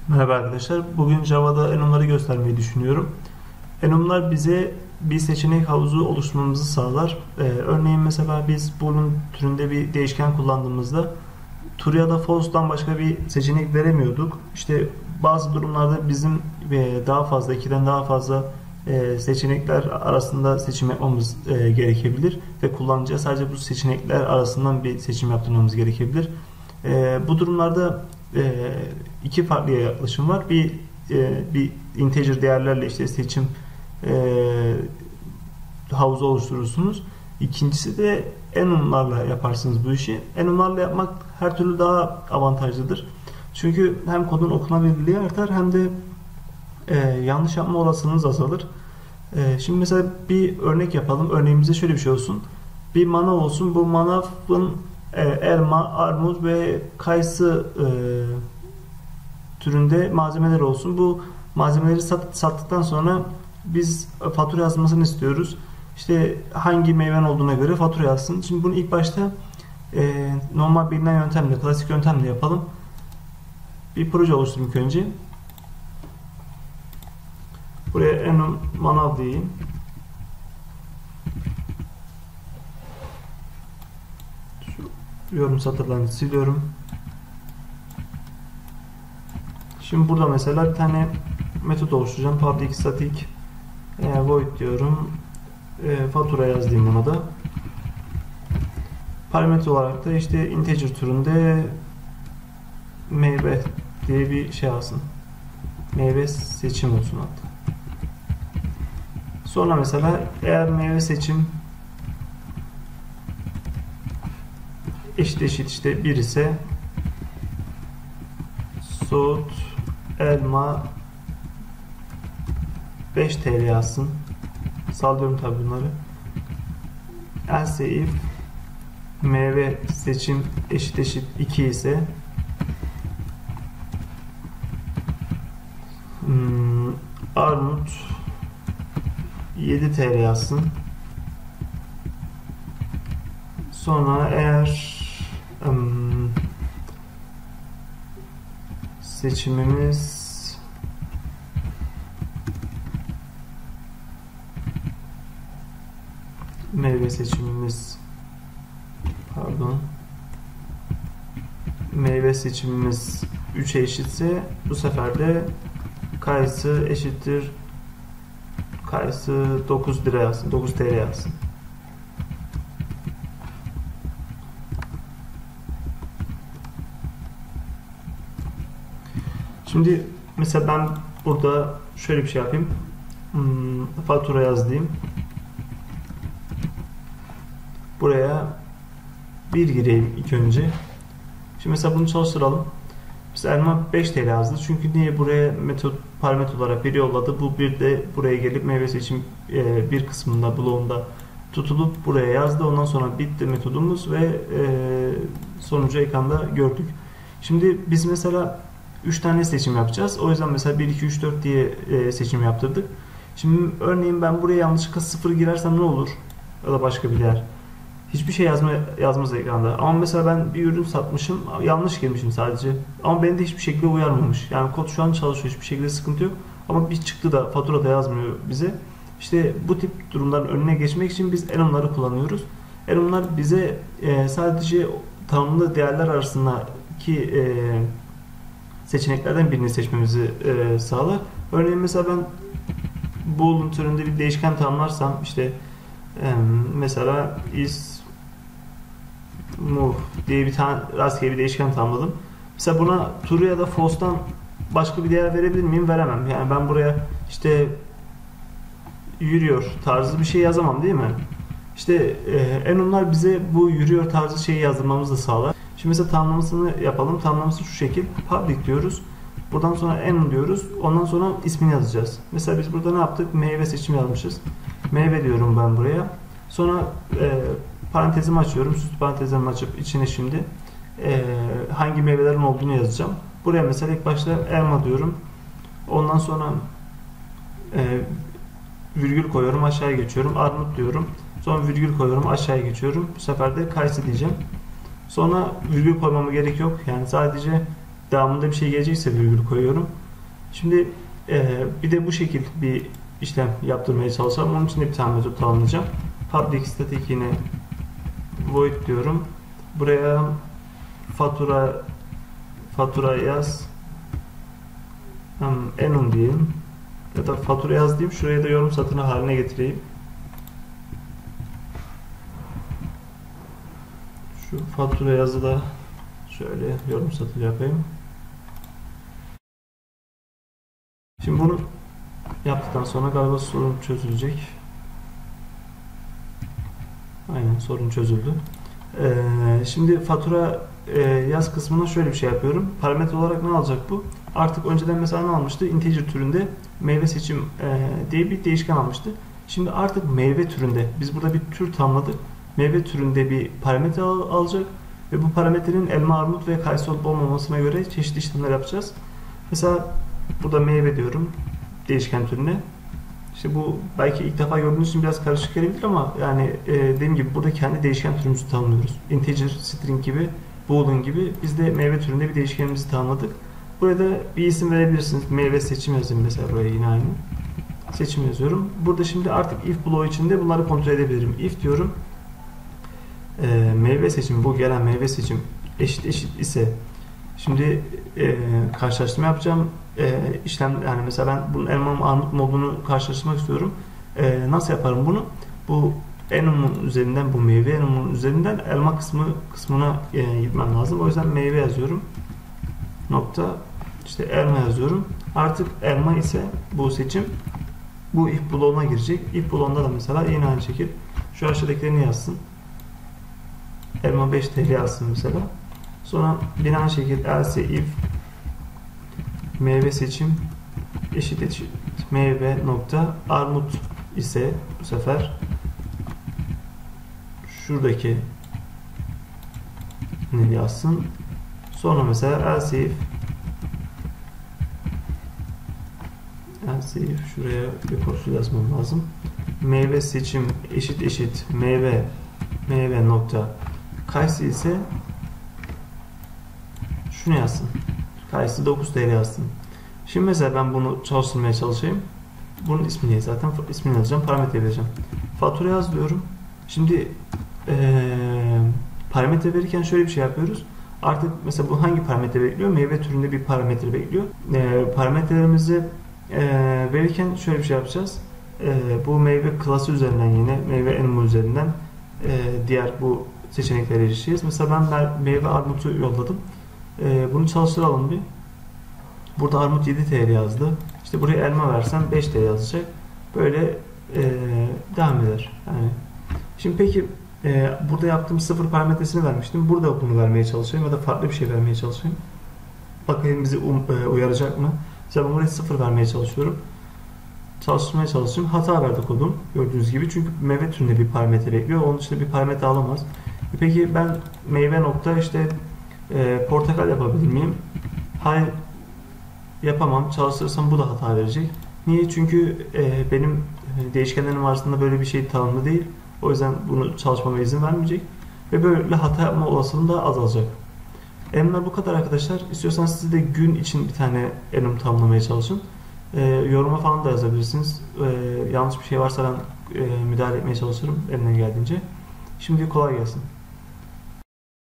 Merhaba arkadaşlar. Bugün Java'da enumları göstermeyi düşünüyorum. Enumlar bize bir seçenek havuzu oluşturmamızı sağlar. Örneğin mesela biz bunun türünde bir değişken kullandığımızda true ya da false'dan başka bir seçenek veremiyorduk. İşte bazı durumlarda bizim daha fazla, ikiden daha fazla seçenekler arasında seçim yapmamız gerekebilir ve kullanıcıya sadece bu seçenekler arasından bir seçim yaptırmamız gerekebilir. Bu durumlarda iki farklı yaklaşım var. Bir integer değerlerle işte seçim havuzu oluşturursunuz. İkincisi de enumlarla yaparsınız bu işi. Enumlarla yapmak her türlü daha avantajlıdır. Çünkü hem kodun okunabilirliği artar hem de yanlış yapma olasılığınız azalır. Şimdi mesela bir örnek yapalım. Örneğimizde şöyle bir şey olsun. Bir manav olsun. Bu manavın elma, armut ve kayısı türünde malzemeler olsun. Bu malzemeleri sattıktan sonra biz fatura yazmasını istiyoruz. İşte hangi meyven olduğuna göre fatura yazsın. Şimdi bunu ilk başta normal bilinen yöntemle, klasik yöntemle yapalım. Bir proje oluşturayım önce. Buraya enum manav diyeyim. Şu yorum satırlarını siliyorum. Şimdi burada mesela bir tane metot oluşturacağım. Public static void diyorum. Fatura yazayım buna da. Parametre olarak da işte integer türünde meyve diye bir şey alsın. Meyve seçim olsun hatta. Sonra mesela eğer meyve seçim eşit işte 1 ise soğut elma 5 TL yazsın. Sallıyorum tabi bunları. Else if meyve seçim eşit 2 ise armut 7 TL yazsın. Sonra eğer seçimimiz meyve seçimimiz meyve seçimimiz 3'e eşitse bu sefer de kayısı eşittir kayısı 9 lira yazsın, 9 TL yazsın. Şimdi mesela ben burada şöyle bir şey yapayım. Fatura yazayım. Buraya 1 gireyim ilk önce. Şimdi mesela bunu çalıştıralım. Biz elma 5 TL yazdı. Çünkü niye buraya parametre olarak 1 yolladı. Bu bir de buraya gelip meyve seçim bir kısmında bloğunda tutulup buraya yazdı. Ondan sonra bitti metodumuz ve sonucu ekranda gördük. Şimdi biz mesela 3 tane seçim yapacağız. O yüzden mesela 1, 2, 3, 4 diye seçim yaptırdık. Şimdi örneğin ben buraya yanlışlıkla 0 girersem ne olur? Ya da başka bir değer. Hiçbir şey yazmaz ekranda. Ama mesela ben bir ürün satmışım. Yanlış girmişim sadece. Ama beni de hiçbir şekilde uyarmamış. Yani kod şu an çalışıyor. Hiçbir şekilde sıkıntı yok. Ama bir çıktı da faturada yazmıyor bize. İşte bu tip durumların önüne geçmek için biz enumları kullanıyoruz. Enumlar bize sadece tanımlı değerler arasındaki seçeneklerden birini seçmemizi sağlar. Örneğin mesela ben boolean türünde bir değişken tanımlarsam işte mesela is move diye bir tane rastgele bir değişken tanımladım. Mesela buna true ya da false'dan başka bir değer verebilir miyim? Veremem. Yani ben buraya işte yürüyor tarzı bir şey yazamam değil mi? İşte enumlar bize bu yürüyor tarzı şeyi yazdırmamızı sağlar. Şimdi mesela tanımlamasını yapalım. Tanımlaması şu şekil. Public diyoruz. Buradan sonra enum diyoruz. Ondan sonra ismini yazacağız. Mesela biz burada ne yaptık? Meyve seçim yazmışız. Meyve diyorum ben buraya. Sonra parantezimi açıyorum. Süslü parantezimi açıp içine şimdi hangi meyvelerin olduğunu yazacağım. Buraya mesela ilk başta elma diyorum. Ondan sonra virgül koyuyorum. Aşağıya geçiyorum. Armut diyorum. Sonra virgül koyuyorum. Aşağıya geçiyorum. Bu sefer de kayısı diyeceğim. Sonra virgül koymama gerek yok. Yani sadece devamında bir şey gelecekse virgül koyuyorum. Şimdi bir de bu şekilde bir işlem yaptırmaya çalışalım. Onun için de bir tane metot tanımlayacağım. Public static yine void diyorum. Buraya fatura yaz. Enum diyeyim. Ya da fatura yaz diyeyim. Şuraya da yorum satırı haline getireyim. Şu fatura yazı da şöyle yorum satırı yapayım. Şimdi bunu yaptıktan sonra galiba sorun çözülecek. Aynen, sorun çözüldü. Şimdi fatura yaz kısmına şöyle bir şey yapıyorum. Parametre olarak ne alacak bu? Artık önceden mesela ne almıştı? Integer türünde meyve seçim diye bir değişken almıştı. Şimdi artık meyve türünde, biz burada bir tür tanımladık. Meyve türünde bir parametre alacak ve bu parametrenin elma, armut ve kayısı olup olmamasına göre çeşitli işlemler yapacağız. Mesela burada meyve diyorum değişken türüne. İşte bu belki ilk defa gördüğünüz için biraz karışık gelebilir ama yani dediğim gibi burada kendi değişken türümüzü tanımlıyoruz. Integer, string gibi, boolean gibi biz de meyve türünde bir değişkenimizi tanımladık. Burada bir isim verebilirsiniz. Meyve seçim yazayım mesela, buraya yine aynı. Seçim yazıyorum. Burada şimdi artık if bloğu içinde bunları kontrol edebilirim. If diyorum. Meyve seçimi, bu gelen meyve seçim eşit ise şimdi karşılaştırma yapacağım. İşlem, yani mesela ben bunun elma mı armut mu olduğunu karşılaştırmak istiyorum. Nasıl yaparım bunu? Bu enumun üzerinden, bu meyve enumun üzerinden elma kısmına gitmem lazım. O yüzden meyve yazıyorum. Nokta işte elma yazıyorum. Artık elma ise bu seçim bu if bloğuna girecek. If bloğunda da mesela yine aynı şekilde şu aşağıdakilerini yazsın. Elma 5 TL yazsın mesela. Sonra yine aynı şekilde else if meyve seçim eşit meyve nokta armut ise bu sefer şuradaki ne yazsın. Sonra mesela else if şuraya bir koşul yazmam lazım. Meyve seçim eşit meyve nokta kayısı ise şunu yazsın. Kayısı 9 TL yazsın. Şimdi mesela ben bunu çalıştırmaya çalışayım. Bunun ismi ne zaten? İsmini yazacağım. Parametre vereceğim. Fatura yaz diyorum. Şimdi parametre verirken şöyle bir şey yapıyoruz. Artık mesela bu hangi parametre bekliyor? Meyve türünde bir parametre bekliyor. Parametrelerimizi verirken şöyle bir şey yapacağız. Bu meyve klası üzerinden, yine meyve enum üzerinden diğer bu seçeneklere erişeceğiz. Mesela ben meyve armutu yolladım. Bunu çalıştıralım bir. Burada armut 7 TL yazdı. İşte buraya elma versem 5 TL yazacak. Böyle devam eder. Yani şimdi peki burada yaptığım sıfır parametresini vermiştim. Burada bunu vermeye çalışayım ya da farklı bir şey vermeye çalışayım. Bakayım bizi uyaracak mı? Mesela ben buraya 0 vermeye çalışıyorum. Çalıştırmaya çalışıyorum. Hata verdi kodum. Gördüğünüz gibi. Çünkü meyve türünde bir parametre bekliyor. Onun dışında bir parametre alamaz. Peki ben meyve nokta işte portakal yapabilir miyim? Hayır, yapamam. Çalıştırırsam bu da hata verecek. Niye? Çünkü benim değişkenlerim arasında böyle bir şey tanımlı değil. O yüzden bunu çalışmama izin vermeyecek. Ve böyle hata yapma olasılığı da azalacak. Enumlar bu kadar arkadaşlar. İstiyorsanız siz de gün için bir tane enum tanımlamaya çalışın. Yoruma falan da yazabilirsiniz. Yanlış bir şey varsa ben müdahale etmeye çalışırım elimden geldiğince. Şimdi kolay gelsin.